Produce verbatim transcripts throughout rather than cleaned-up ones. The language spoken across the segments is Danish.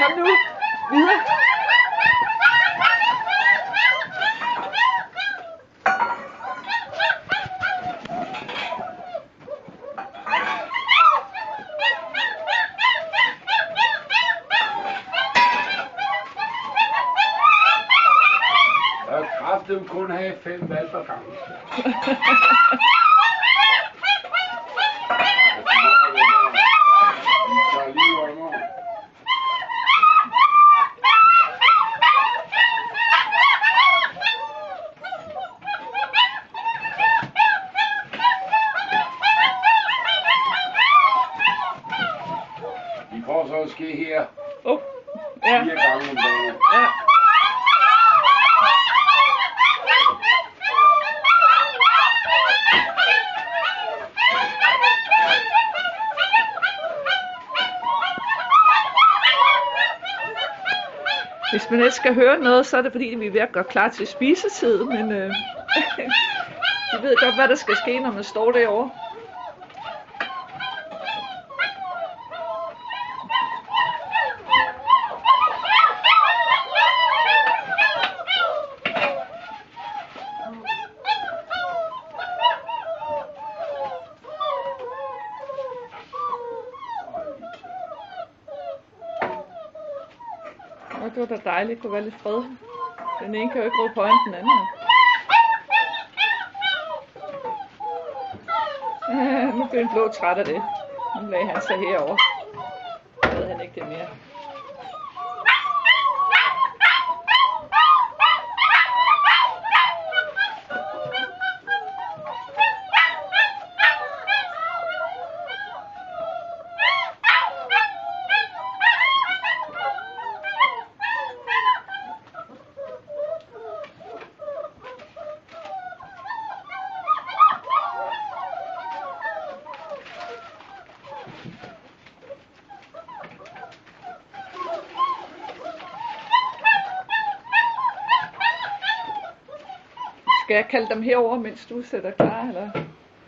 Kom nu. Videre. Jeg kraftedeme kun have fem valg ad gangen. De får så at ske her Oh. Ja. fire gange om dagen. Ja. Hvis man ikke skal høre noget, så er det fordi, vi er ved at gøre klar til spisetid, men øh, vi ved godt, hvad der skal ske, når man står derovre. Og det var da dejligt, kunne være lidt fred. Den ene kan jo ikke råbe højere end den anden. Ah, nu blev en blå træt af det. Nu lagde han sig herover. Så ved han ikke det mere. Skal jeg kalde dem herover, mens du sætter klar, eller? Jeg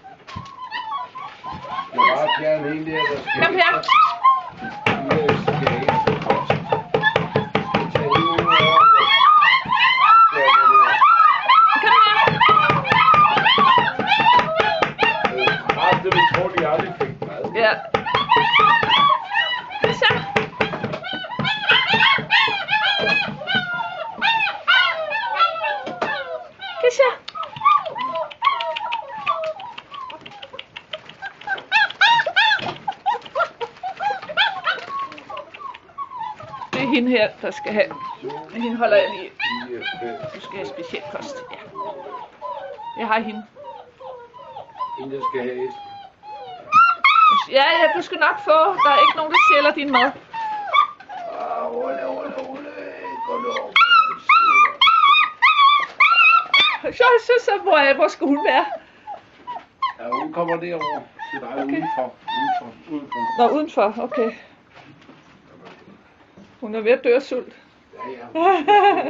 vil bare fjerne en der, der skal... Kom her! Der skal ikke få kost. Tag en ud over. Kom her! Kraftedeme tror, de aldrig fik mad. Ja. Så. Kisha. Det er hende her, der skal have. Hende holder jeg lige. Du skal have speciel kost. Ja. Jeg har hende. En, der skal have. Ja, ja, du skal nok få. Der er ikke nogen, der sælger din mad. Ah, Ole, Ole, Ole. Gå nu over. Så, så, så hvor, hvor skal hun være? Ja, hun kommer derover til dig okay. udenfor. Udenfor, udenfor. Nå, udenfor, okay. Hun er ved at dø af sult. Ja, ja.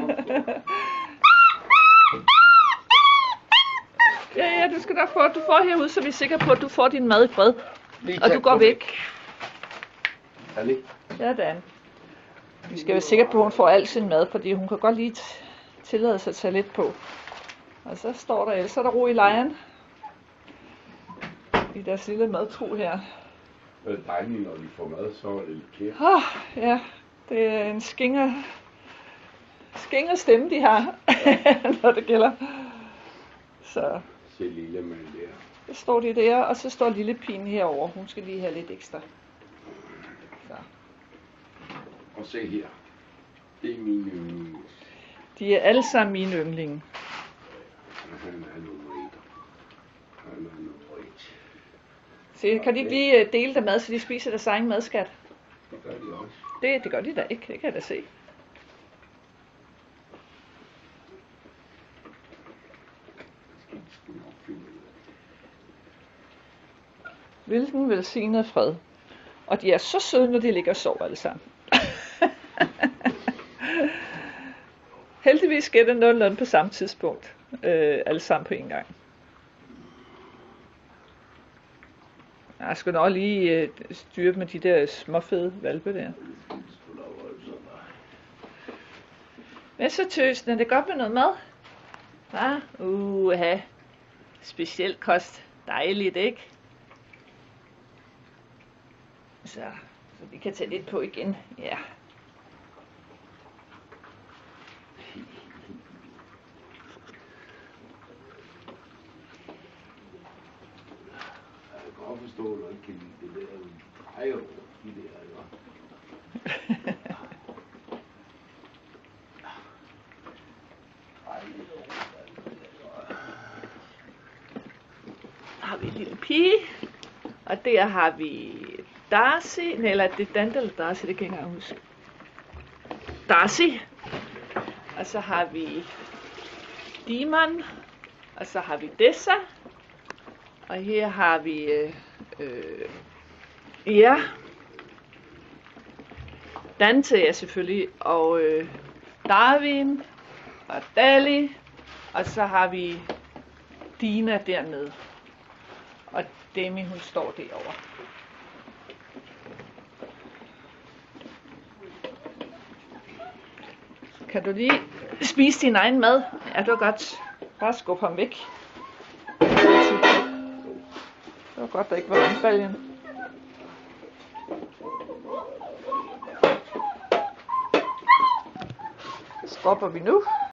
Ja, ja, du skal nok få, du får herude, så vi er sikre på, at du får din mad i fred. Og du går væk. Annie? Ja, Dan. Vi skal være sikre på, at hun får al sin mad, fordi hun kan godt lige tillade sig at tage lidt på. Og så står der ellers, så er der ro i lejren. I deres lille madtro her. Det er dejligt, når de får mad, så er det lidt kæft. Oh, ja, det er en skinger, skinger stemme, de har, når det gælder. Så. Se lille mand der. Så står de der, og så står lille pigen herover. Hun skal lige have lidt ekstra. Så. Og se her. Det er mine yndlinge. De er alle sammen mine yndlinge. Han er nummer et. Han er nummer et. Se, kan de ikke lige dele der mad, så de spiser deres egen madskat? Det gør de også. Det, det gør de da ikke, det kan jeg da se. Hvilken velsignet fred. Og de er så søde, når de ligger og sover alle sammen. Heldigvis sker det nogenlunde på samme tidspunkt. Øh, alle sammen på en gang. Jeg skal nok lige øh, styre med de der småfede valpe der. Hvad så, tøsen? Er det godt med noget mad? Hva? Uha. Speciel kost. Dejligt, ikke? Så, så vi kan tage lidt på igen. Ja. Jeg kan godt forstå, at du ikke kan lide det der. Ej, jo, de der, jo. Har vi en lille pige, og der har vi Darcy, nej, eller det er Dante eller Darcy, det kan jeg ikke engang huske. Darcy, og så har vi Demon, og så har vi Dessa, og her har vi øh, øh, ja, Dante er selvfølgelig, og øh, Darwin, og Dali, og så har vi Dina dernede. Og Demi, hun står derovre. Kan du lige spise din egen mad? Ja, det var godt. Bare skub ham væk. Det var godt, der ikke var vandbaljen. Stopper vi nu.